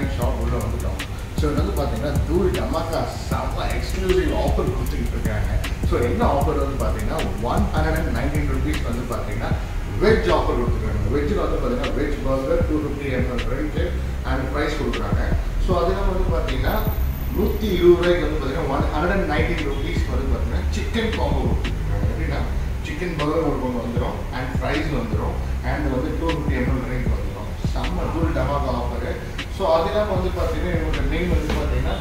design shop உள்ள வந்துட்டோம். So இது வந்து பார்த்தீங்கன்னா தூள் டமாக்கா செம்ம எக்ஸ்க்ளூசிவ் ஆஃபர் கொடுத்துக்கிட்டு இருக்காங்க. ஸோ என்ன ஆஃபர் வந்து பார்த்தீங்கன்னா 119 rupees வந்து பார்த்தீங்கன்னா வெஜ் ஆஃபர் கொடுத்துருக்காங்க. வெஜ்ஜில் வந்து பார்த்தீங்கன்னா வெஜ் பர்கர் 250 ml ரெண்டு அண்ட் ப்ரைஸ் கொடுக்குறாங்க. ஸோ அதெல்லாம் வந்து பார்த்தீங்கன்னா 120 ரூபாய்க்கு வந்து பார்த்தீங்கன்னா 119 rupees வந்து பார்த்தீங்கன்னா சிக்கன் காம்போ கொடுத்துருக்காங்க. எப்படின்னா சிக்கன் பர்கர் உங்களுக்கு ஒன்று வந்துடும் அண்ட் ஃப்ரைஸ் வந்துடும் அண்ட் வந்து 250 ml ரேஞ்ச் வந்துடும். செம்ம தூள் டமாக்கா ஆஃபரு. ஸோ அதெல்லாம் வந்து பார்த்தீங்கன்னா என்னோட நேம் வந்து பார்த்தீங்கன்னா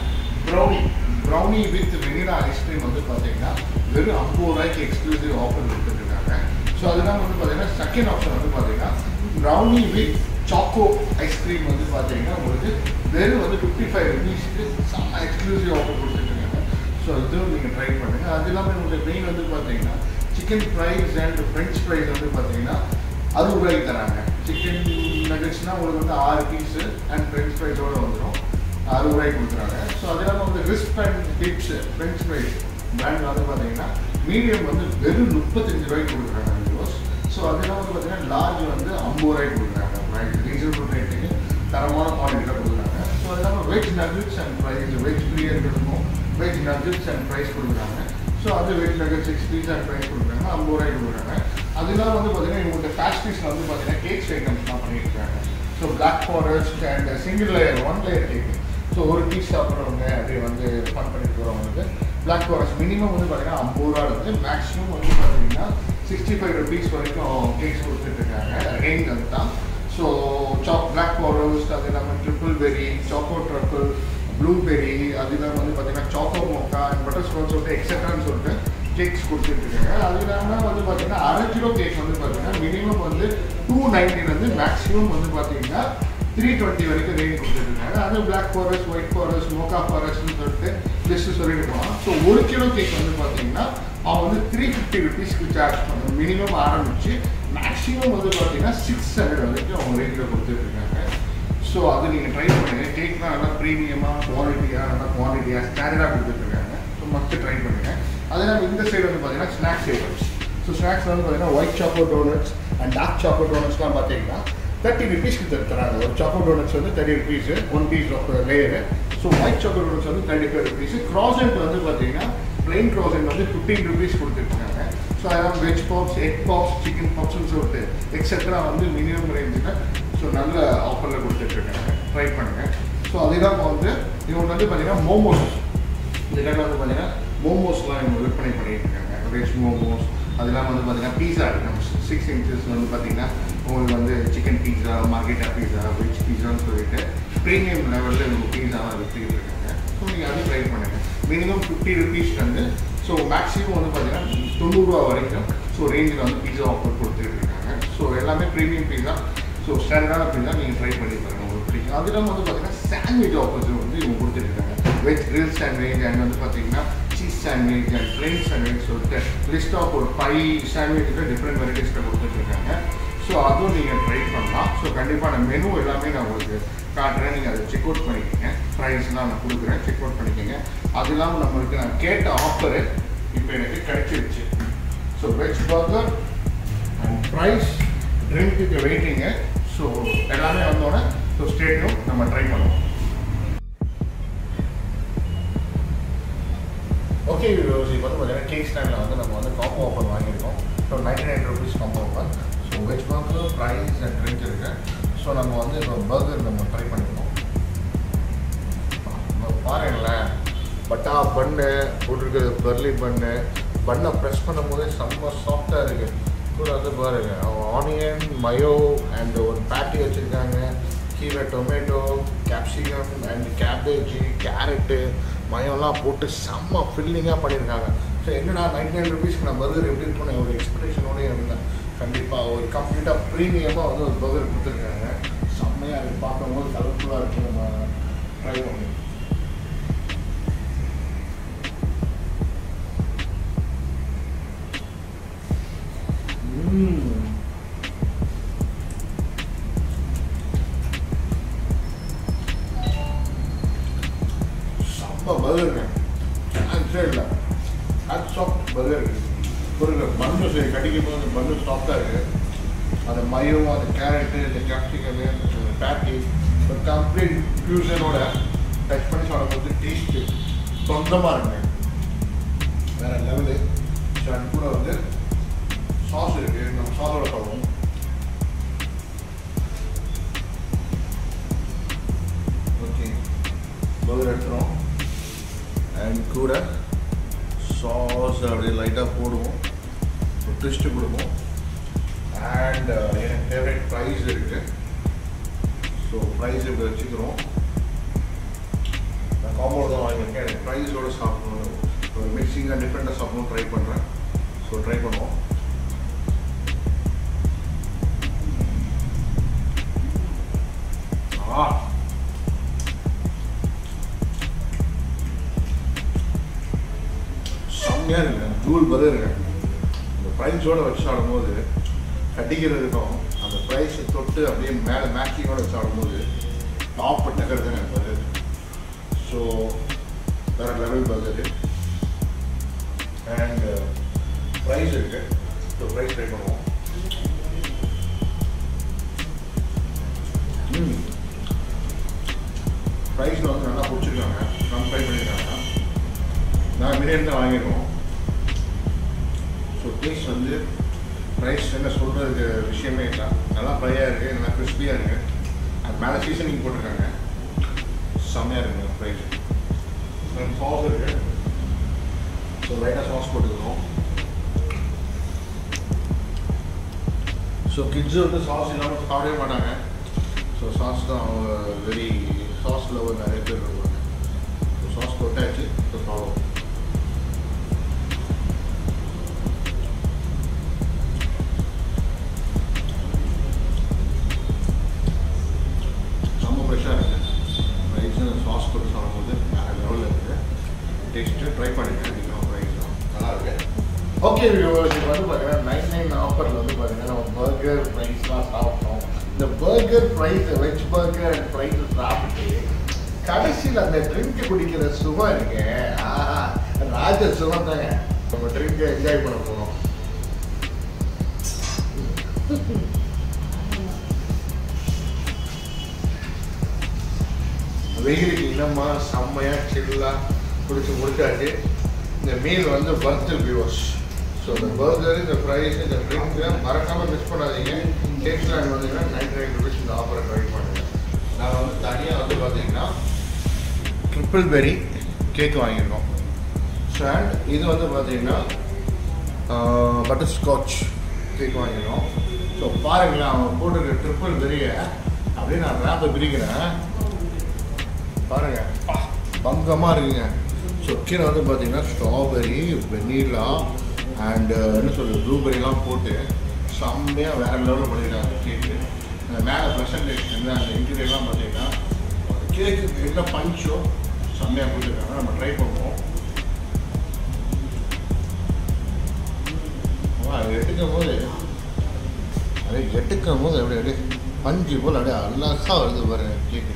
ப்ரௌனி வித் வெனிலா ஐஸ்கிரீம் வந்து பார்த்தீங்கன்னா வெறும் 50 ரூபாய்க்கு எக்ஸ்க்ளூசிவ் ஆஃபர் கொடுத்துருக்காங்க. ஸோ அதெல்லாம் வந்து பார்த்தீங்கன்னா செகண்ட் ஆப்ஷன் வந்து பார்த்தீங்கன்னா ப்ரௌனி வித் சாக்கோ ஐஸ்கிரீம் வந்து பார்த்தீங்கன்னா உங்களுக்கு வெறும் வந்து 55 rupeesக்கு செம்ம எக்ஸ்க்ளூசிவ் ஆஃபர் கொடுத்துருக்காங்க. ஸோ இதுவும் நீங்கள் ட்ரை பண்ணுங்கள். அது இல்லாமல் என்னுடைய மெயின் வந்து பார்த்தீங்கன்னா chicken fries and French fries வந்து பார்த்தீங்கன்னா 60 ரூபாய்க்கு தராங்க. சிக்கன் நகட்ஸ்னால் உங்களுக்கு வந்து 6 பீஸு அண்ட் ஃப்ரெஞ்ச் ஃப்ரைஸோடு வந்துடும் 60 ரூபாய்க்கு கொடுக்குறாங்க. ஸோ அது இல்லாமல் வந்து risk and tips French fries brand வந்து பார்த்தீங்கன்னா மீடியம் வந்து வெறும் 35 ரூபாய்க்கு கொடுக்குறாங்க யூஸ். ஸோ அதெல்லாம் வந்து பார்த்தீங்கன்னா லார்ஜ் வந்து 50 ரூபாய்க்கு கொடுக்குறாங்க. ப்ரைஸ் ரீசனபிள் ரேட்டுக்கு தரமான குவாலிட்டியில் கொடுக்குறாங்க. ஸோ அது இல்லாமல் veg nuggets and fries veg biryani இருக்கும் வெஜ் நகட்ஸ் அண்ட் ஃப்ரைஸ் கொடுக்குறாங்க. ஸோ அது veg nuggets 6 piece and fries கொடுக்குறாங்க 50 ரூபாய்க்கு கொடுக்குறாங்க. அதெல்லாம் வந்து பார்த்தீங்கன்னா இவங்க பேஸ்ட்ரீஸில் வந்து பார்த்தீங்கன்னா கேக்ஸ் ஐட்டம்ஸ் தான் பண்ணியிருக்காங்க. So black forest and single layer 1 layer cake. So ஒரு பீஸ் சாப்பிட்றவங்க அப்படியே வந்து ஃபன் பண்ணிட்டு போகிறவங்களுக்கு பிளாக் ஃபாரஸ்ட் மினிமம் வந்து பார்த்தீங்கன்னா 50 ரூபா இருக்குது. மேக்ஸிமம் வந்து பார்த்தீங்கன்னா 65 rupees வரைக்கும் கேக்ஸ் கொடுத்துட்ருக்காங்க. ரேஞ்ச் வந்து தான். ஸோ பிளாக் ஃபாரஸ்ட் அது இல்லாமல் triple berry choco truffle blueberry அது இல்லாமல் வந்து பார்த்தீங்கன்னா choco mocha and butterscotch சொல்லிட்டு எக்ஸட்ரான்னு சொல்லிட்டு கேக்ஸ் கொடுத்துட்ருக்காங்க. அது இல்லாமல் வந்து பார்த்தீங்கன்னா 1/2 கிலோ கேக்ஸ் வந்து பார்த்தீங்கன்னா மினிமம் வந்து 290 வந்து மேக்ஸிமம் வந்து பார்த்தீங்கன்னா 320 வரைக்கும் ரேஞ்ச் கொடுத்துருக்காங்க. அது black forest white forest mocha ஃபாரஸ்ட்னு சொல்லிட்டு லிஸ்ட்டு சொல்லிட்டு போகலாம். ஸோ 1 கிலோ கேக் வந்து பார்த்தீங்கன்னா அவங்க வந்து 350 rupeesக்கு சார்ஜ் பண்ணுவோம். மினிமம் ஆரம்பிச்சு மேக்ஸிமம் வந்து பார்த்தீங்கன்னா 600 வரைக்கும் அவங்க ரேஞ்சில் கொடுத்துட்ருக்காங்க. ஸோ அது நீங்கள் ட்ரை பண்ணுங்கள். கேக்லாம் நல்லா ப்ரீமியமாக குவாலிட்டியாக நல்லா குவான்டிட்டியாக ஸ்டாண்டர்டாக கொடுத்துட்ருக்காங்க. ஸோ மஸ்ட் ட்ரை பண்ணுங்கள். அதனால் இந்த சைடு வந்து பார்த்தீங்கன்னா ஸ்நாக்ஸ் ஐட்டம்ஸ். ஸோ ஸ்நாக்ஸ் வந்து பார்த்தீங்கன்னா white choco donuts and dark choco டோனட்ஸ்லாம் பார்த்தீங்கன்னா 30 rupeesக்கு தராங்க. ஒரு சாக்கோ டோனட்ஸ் வந்து 30 rupees 1 piece of layer. So white choco donuts வந்து 35 rupees. க்ராசன்ட் வந்து பார்த்தீங்கன்னா பிளெயின் க்ராசன்ட் வந்து 15 rupees கொடுத்துருக்காங்க. ஸோ அதெல்லாம் veg puffs egg puffs chicken பாப்ஸ்னு சொல்லிட்டு எக்ஸெட்ரா வந்து மினிமம் ரேஞ்சில் ஸோ நல்ல ஆஃபரில் கொடுத்துட்ருக்காங்க. ட்ரை பண்ணுங்கள். ஸோ அதுதான் வந்து இவங்க வந்து பார்த்தீங்கன்னா மோமோஸ் இந்த இடத்துல வந்து பார்த்தீங்கன்னா மோமோஸ்லாம் இவங்க விற்பனை பண்ணிட்டு இருக்காங்க. வெஜ் மோமோஸ் அது இல்லாமல் வந்து பார்த்தீங்கன்னா பீஸா ஐட்டம்ஸ் 6 inches வந்து பார்த்தீங்கன்னா உங்களுக்கு வந்து சிக்கன் பீஸா மார்க்கெட்டா பீஸா வெஜ் பீஸான்னு சொல்லிட்டு ப்ரீமியம் லெவலில் இவங்க பீஸாவாக விற்றுக்கிட்டு இருக்காங்க. ஸோ நீங்கள் அதை ட்ரை பண்ணுங்கள். மினிமம் 50 rupees வந்து ஸோ மேக்ஸிமம் வந்து பார்த்தீங்கன்னா 90 ரூபா வரைக்கும் ஸோ ரேஞ்சில் வந்து பீஸா ஆஃபர் கொடுத்துட்டு இருக்காங்க. ஸோ எல்லாமே ப்ரீமியம் பீஸா ஸோ ஸ்டாண்டர்டான பீஸா நீங்கள் ட்ரை பண்ணி பாருங்கள் உங்களுக்கு பிடிக்கும். அது இல்லாமல் வந்து பார்த்தீங்கன்னா சாண்ட்விச் ஆஃபர்ஸ் வந்து இவங்க கொடுத்துருக்காங்க. வெஜ் கிரில் சாண்ட்விச் அண்ட் வந்து பார்த்தீங்கன்னா cheese sandwich and plain sandwich சொல்லிட்டு லிஸ்ட் ஆஃப் ஒரு 5 சாண்ட்விச்சுக்கு டிஃப்ரெண்ட் வெரைட்டிஸில் கொடுத்துட்ருக்காங்க. ஸோ அதுவும் நீங்கள் ட்ரை பண்ணலாம். ஸோ கண்டிப்பாக நான் மெனு எல்லாமே நான் உங்களுக்கு காட்டுறேன். நீங்கள் அதை செக் அவுட் பண்ணிக்கோங்க. ப்ரைஸ்லாம் நான் கொடுக்குறேன் செக் அவுட் பண்ணிக்கோங்க. அது இல்லாமல் நம்மளுக்கு நான் கேட்ட ஆஃபரு இப்போ எனக்கு கிடைச்சிருச்சு. So veg burger and fries ட்ரிங்க்குக்கு வெயிட்டிங்க. ஸோ எல்லாமே வந்தோடனே ஸோ ஸ்டேட்டும் நம்ம ட்ரை பண்ணுவோம். ஓகே வியூவர்ஸ், இப்போ வந்து பார்த்தீங்கன்னா கேக் ஸ்டாண்டில் வந்து நம்ம வந்து காம்போ ஆஃபர் வாங்கியிருக்கோம். So 99 rupees combo offer. So veg burger fries and drink இருக்குது. ஸோ நம்ம வந்து இப்போ பர்கர் நம்ம ட்ரை பண்ணியிருக்கோம். பாருங்களேன் பட்டா பன்னு போட்டிருக்குது பெர்லி பண்ணை ப்ரெஸ் பண்ணும் போதே செம்ம சாஃப்டாக இருக்குது. கூட வந்து பாருங்க ஆனியன் மயோ அண்ட் ஒரு பேட்டி வச்சுருக்காங்க. கீழே tomato capsicum and cabbage carrot மயோலாம் போட்டு செம்ம ஃபில்லிங்காக பண்ணியிருக்காங்க. ஸோ என்னடா 99 rupeesக்கு நான் பர்கர் எப்படி இருக்குன்னு ஒரு எக்ஸ்பெக்டேஷனோடய இருந்தேன். கண்டிப்பாக ஒரு கம்ப்ளீட்டாக ப்ரீமியமாக வந்து ஒரு பர்கர் கொடுத்துருக்காங்க. செம்மையாக இருக்குது. பார்க்கும்போது கலர்ஃபுல்லாக இருக்குது. நம்ம ட்ரை பண்ணி செம்ம பர்கருங்க. சான்ஸே இல்லை. ஹேட்ஸ் ஆஃப் பர்கர் ஒரு பன்னு கடிக்கும் போது அந்த பன்னு சாஃப்டாக இருக்குது. அந்த மயம் அந்த கேரட்டு இந்த கேப்சிகம் பேட்டி ஒரு கம்ப்ளீட் ஃபியூஷனோட டச் பண்ணி சாப்பிடும்போது டேஸ்ட்டு சொந்தமாக இருக்குங்க, வேறு லெவலு. ஸோ அது கூட வந்து சாஸ் இருக்குது, நம்ம சாஸோட சாப்பிடுவோம். ஓகே, பர்கர் எடுத்துகிறோம் அண்ட் கூட சாஸ் அப்படியே லைட்டாக போடுவோம், ஒரு ட்விஸ்ட்டு கொடுப்போம். அண்ட் எனக்கு ஃபேவரட் ப்ரைஸ் இருக்குது. ஸோ ப்ரைஸ் இப்படி வச்சுக்கிறோம். நான் காம்போட தான் வாங்கியிருக்கேன். எனக்கு ப்ரைஸோடு சாப்பிடணும், ஒரு மிக்சிங்காக டிஃப்ரெண்ட்டாக சாப்பிடணும் ட்ரை பண்ணுறேன். ஸோ ட்ரை பண்ணுவோம். செம்மையாக இருக்குங்க, ஜூல் பதில் இருக்கேன். இந்த ப்ரைஸோடு வச்சு சாப்பிடும்போது கட்டிக்கிறதுக்கும் அந்த ப்ரைஸை தொட்டு அப்படியே மேலே மேட்சிங்கோடு வச்சு சாப்பிடும்போது டாப் டக்கருதுங்க எனக்கு பர்கர். ஸோ வேறு லெவல் பர்கரு அண்ட் ப்ரைஸ் இருக்குது. ஸோ ப்ரைஸ் ட்ரை பண்ணுவோம். ப்ரைஸில் வந்து நல்லா பிடிச்சிருக்காங்க, நம்ம ட்ரை பண்ணியிருக்காங்க. நாங்கள் மினியம் தான் வாங்கிடுவோம். ஸோ டேஸ்ட் வந்து ப்ரைஸ் என்ன சொல்கிறதுக்கு விஷயமே இல்லை, நல்லா ஃப்ரையாக இருக்குது, நல்லா கிறிஸ்பியாக இருக்குது. அது மேலே சீசனிங் போட்டிருக்காங்க, செம்மையாக இருக்குங்க ப்ரைஸ். சாஸ் இருக்குது. ஸோ லைட்டாக சாஸ் போட்டுக்கிறோம். ஸோ கிட்ஸு வந்து சாஸ் இல்லாமல் சாப்பிடவே மாட்டாங்க. ஸோ சாஸ் தான் அவங்க வெரி சாஸ் லவர் நிறைய பேர் இருப்பாங்க. ஸோ சாஸ் போட்டாச்சு. ஸோ சாப்பிடுவோம். ரொம்ப ஃப்ரெஷ்ஷாக இருக்குது. ரைஸ் சாஸ் போட்டு சாப்பிடும்போது வேறு லெவலில் இருக்குது. டேஸ்ட்டு ட்ரை பண்ணிட்டேன். நீங்கள் ரைஸ் தான் நல்லா இருக்குது. ஓகே வியூவர்ஸ், இப்போ வந்து பார்த்தீங்கன்னா 99 ஆஃபரில் வந்து பார்த்தீங்கன்னா நம்ம பர்கர் ப்ரைஸ்லாம் சாப்பிட்டோம். இந்த burger fries, veg burger and fries சாப்பிட்டு கடைசியில் அந்த ட்ரிங்க் குடிக்கிற சுகம் இருக்கு, ராஜ சுகம் தாங்க. நம்ம ட்ரிங்கை என்ஜாய் பண்ண போகிறோம். வெயிலுக்கு இனமாக செம்மையாக சில்லாக குடிச்சு முடிச்சாச்சு. இந்த மீல் வந்து பர்த் வியூவர்ஸ். ஸோ இந்த பர்கர், இந்த ப்ரைஸ், இந்த ட்ரிங்க்கு மறக்காமல் மிஸ் பண்ணாதீங்க. கேக்ஸ்லாம் வந்தீங்கன்னா 99 rupees இந்த ஆஃபரை ட்ரை பண்ணுங்கள். நாங்கள் வந்து தனியாக வந்து பார்த்தீங்கன்னா ட்ரிபிள் பெரி கேக் வாங்கியிருக்கோம். ஸோ அண்ட் இது வந்து பார்த்தீங்கன்னா பட்டர் ஸ்காட்ச் கேக் வாங்கியிருக்கோம். ஸோ பாருங்களேன், அவங்க போட்டிருக்க ட்ரிபிள் பெரியை அப்படியே நான் ரேப்பை பிரிக்கிறேன் பாருங்கள், பங்கமாக இருக்குங்க. ஸோ கீழே வந்து பார்த்தீங்கன்னா ஸ்ட்ராபெரி, வெனிலா அண்டு என்ன சொல்கிறது ப்ளூபெரிலாம் போட்டு செம்மையாக வேறு லெவலில் பண்ணியிருக்காங்க கேக்கு. அந்த மேலே ப்ரெசன்டேஷன் அந்த இன்டீரியர்லாம் பார்த்தீங்கன்னா அந்த கேக்கு என்ன பஞ்சோ செம்மையாக கொடுத்துருக்காங்க. நம்ம ட்ரை பண்ணுவோம். அது எடுக்கும் போது அப்படியே பஞ்சு போல் அப்படியே அழகாக வருது பாருங்க கேக்கு.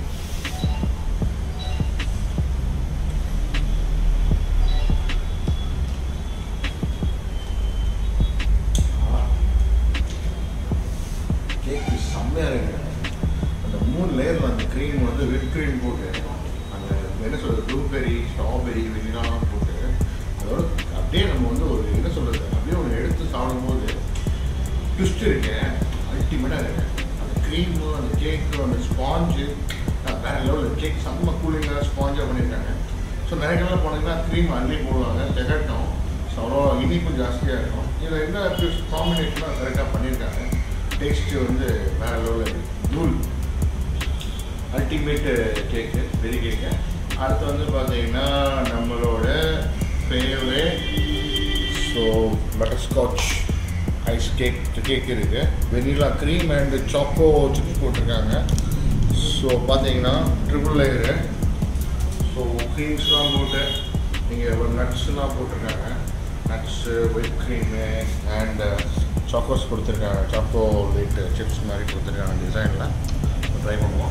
கேக்கு செம்மையாக இருக்குது. அந்த 3 லேயரில் அந்த க்ரீம் வந்து விப் க்ரீம் போட்டு அந்த என்ன சொல்கிறது ப்ளூபெரி, ஸ்ட்ராபெரி, வெனிலாலாம் போட்டு அதோட அப்படியே நம்ம வந்து ஒரு என்ன சொல்கிறது அப்படியே ஒன்று எடுத்து சாப்பிடும்போது ட்விஸ்ட் இருக்கு, அல்டிமேட்டாக இருக்குது. அந்த க்ரீமு, அந்த கேக்கு, அந்த ஸ்பாஞ்சு வேறு லெவலில். கேக் செம்ம கூலிங்காக ஸ்பாஞ்சாக பண்ணியிருக்காங்க. ஸோ நிறைய கடையில் போனீங்கன்னா க்ரீம் அள்ளி போடுவாங்க, திகட்டும். ஸோ அவ்வளோ இனிப்பும் ஜாஸ்தியாக இருக்கும். இதில் என்ன காம்பினேஷனாக கரெக்டாக பண்ணியிருக்காங்க. டேஸ்ட்டு வந்து வேறு லெவலில் இருக்குது. தூள் அல்டிமேட்டு கேக்கு, பெரிய கேக்கு. அடுத்து வந்து பார்த்தீங்கன்னா நம்மளோட favourite so butterscotch ice cake இருக்குது. Vanilla cream and choco chips போட்டிருக்காங்க. ஸோ பார்த்தீங்கன்னா ட்ரிபிள் லேயரு. ஸோ க்ரீம்ஸ்லாம் போட்டு நீங்கள் ஒரு நட்ஸ்லாம் போட்டிருக்காங்க. Nuts, white cream and chocos கொடுத்துருக்காங்க. சாக்கோ லைட்டு சிப்ஸ் மாதிரி கொடுத்துருக்காங்க டிசைனில். ட்ரை பண்ணுவோம்.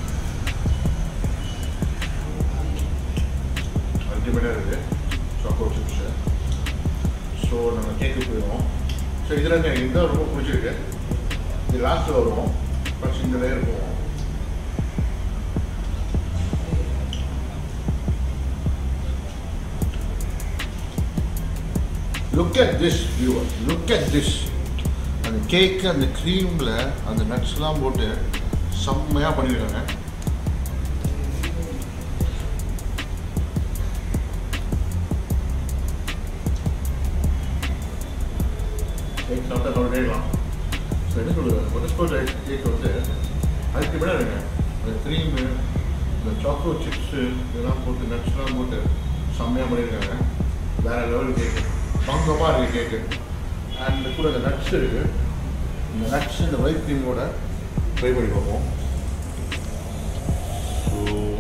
அல்டிமேட்டாக இருக்குது சாக்கோ சிப்ஸு. ஸோ நம்ம கேக்கு போயிடுவோம். ஸோ இதில் எனக்கு இதுதான் ரொம்ப பிடிச்சிருக்கு. இது லாஸ்ட்டில் வருவோம். ஃபஸ்ட் இந்த லேயர் போவோம். Look at this, viewers. Look at this. And the cake and the cream and the nuts லாம் போட்டு செம்மையா பண்ணிருக்காங்க. கேக் சாப்பிட்டா சொல்லிடலாம். ஸோ என்ன சொல்லுது பட்டர்ஸ்காட்ச் ஐஸ் கேக் வந்து அதுக்கு விட இருங்க அந்த க்ரீமு இந்த சாக்லேட் சிப்ஸு இதெல்லாம் போட்டு நட்ஸ்லாம் போட்டு செம்மையாக பண்ணியிருக்காங்க. வேறு லெவல் கேக்கு பங்கமாக இருக்குது கேக்கு. அண்ட் கூட இந்த நட்ஸ் இருக்குது. இந்த நட்ஸ் இந்த ஒயிட் க்ரீமோட ட்ரை பண்ணி பார்ப்போம். ஸோ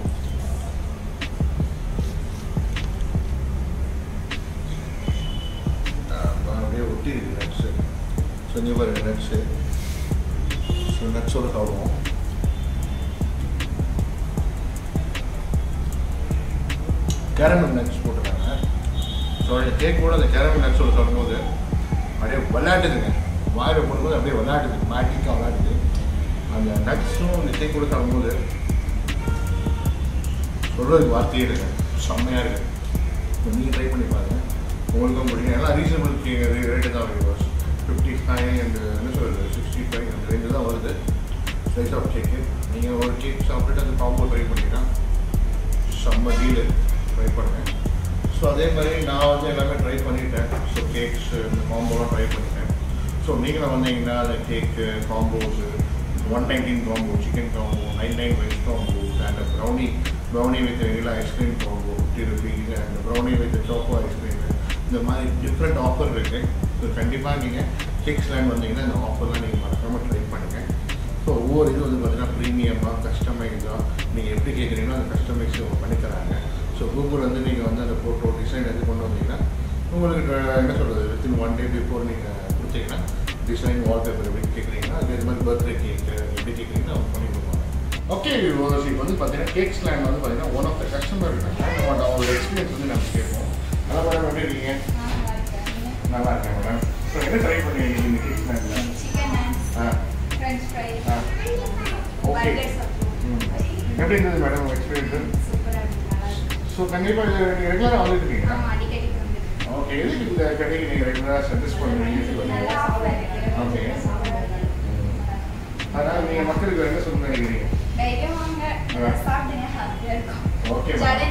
அப்படியே ஒட்டி இருக்குது நட்ஸு. ஸோ இங்கே பாருங்க நட்ஸு. ஸோ நட்ஸோடு சாப்பிடுவோம். கேரமல் நட்ஸ் போட்டுருக்காங்க. ஸோ அந்த கேக்கோட அந்த கேரமல் நட்ஸோட சாப்பிடும்போது அப்படியே விளையாட்டுதுங்க. வாயில் போடும்போது அப்படியே விளையாட்டுது, மேட்டிக்காக விளையாட்டுது. அந்த நட்ஸும் அந்த கேக்கோட சாப்பிடும்போது சொல்கிறதுக்கு வார்த்தையே இருக்குது, செம்மையாக இருக்குது. இப்போ நீங்கள் ட்ரை பண்ணி பாருங்கள், உங்களுக்கும் பிடிக்கும். எல்லாம் ரீசனபிள் ரேட்டு தான் வியூவர்ஸ். 55 அண்ட் என்ன சொல்கிறது 65 அந்த ரேஞ்சு தான் வருது ஸ்லைஸ் ஆஃப் கேக்கு. நீங்கள் ஒரு கேக் சாப்பிட்டுட்டு அந்த காம்போ ட்ரை பண்ணிங்கன்னா செம்ம டீலு, ட்ரை பண்ணுங்கள். ஸோ அதே மாதிரி நான் வந்து எல்லாமே ட்ரை பண்ணிட்டேன். ஸோ கேக்ஸ் இந்த காம்போலாம் ட்ரை பண்ணிட்டேன். ஸோ நீங்களும் வந்தீங்கன்னா அந்த cake combos 119 combo, chicken combo, 99 veg combo, and brownie with vanilla ice cream combo 50 rupees, and brownie with choco ice cream, இந்த மாதிரி டிஃப்ரெண்ட் ஆஃபர் இருக்குது. ஸோ கண்டிப்பாக நீங்கள் கேக்ஸ் லேண்ட் வந்தீங்கன்னா இந்த ஆஃபர்லாம் நீங்கள் மறக்காமல் ட்ரை பண்ணுங்கள். ஸோ ஒவ்வொரு இது வந்து பார்த்தீங்கன்னா ப்ரீமியமாக கஸ்டமைஸாக நீங்கள் எப்படி கேட்குறீங்களோ அந்த கஸ்டமைஸ் பண்ணி தராங்க. ஸோ கூகுள் வந்து நீங்கள் வந்து அந்த ஃபோட்டோ டிசைன் எது கொண்டு வந்தீங்கன்னா உங்களுக்கு என்ன சொல்கிறது வித்தின் 1 day பிஃபோர் நீங்கள் கொடுத்தீங்கன்னா டிசைன் வால்பேப்பர் எப்படி கேட்குறீங்கன்னா அதே மாதிரி பர்த்டே கேக்கு எப்படி கேட்குறீங்கன்னா அவங்க பண்ணி கொடுப்பாங்க. ஓகே வியூவர்ஸ், இப்போ வந்து பார்த்தீங்கன்னா கேக்ஸ் லேண்ட் வந்து பார்த்தீங்கன்னா ஒன் ஆஃப் த கஸ்டமர் இருக்காங்க. அவங்களோட எக்ஸ்பீரியன்ஸ் வந்து நம்ம கேட்போம். நல்லா மேடம் எப்படி இருக்கீங்க? நல்லா இருக்கேன் மேடம். ஸோ என்ன ட்ரை பண்ணிருக்கீங்க இந்த கேக்ஸ் லேண்டில்? ஓகே, எப்படி இருந்தது மேடம் உங்கள் எக்ஸ்பீரியன்ஸு? ஸோ கண்டிப்பாக இது நீங்கள் ரெகுலராக வந்துருக்கீங்களா? ஓகே, எதுக்கு இந்த கடைக்கு நீங்கள் ரெகுலராக சஜஸ்ட் பண்ணுறீங்க? ஓகே, அதனால் நீங்கள் மக்களுக்கு என்ன சொல்ல நினைக்கிறீங்க? Okay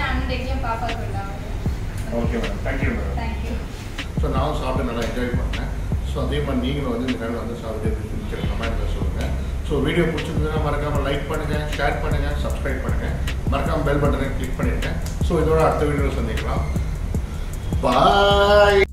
okay madam, thank you madam. So நானும் சாப்பிட்டு நல்லா என்ஜாய் பண்ணேன். ஸோ அதே மாதிரி நீங்களும் வந்து இந்த டைமில் வந்து சாப்பிட்டு பிடிக்கிற கமெண்ட்டில் சொல்லுங்கள். ஸோ வீடியோ பிடிச்சிருந்ததுன்னா மறக்காமல் லைக் பண்ணுங்கள், ஷேர் பண்ணுங்கள், சப்ஸ்கிரைப் பண்ணுங்கள், மறக்காமல் பெல் பட்டனை கிளிக் பண்ணிடுங்க. ஸோ இதோட அடுத்த வீடியோவில் சந்திக்கலாம். பாய்.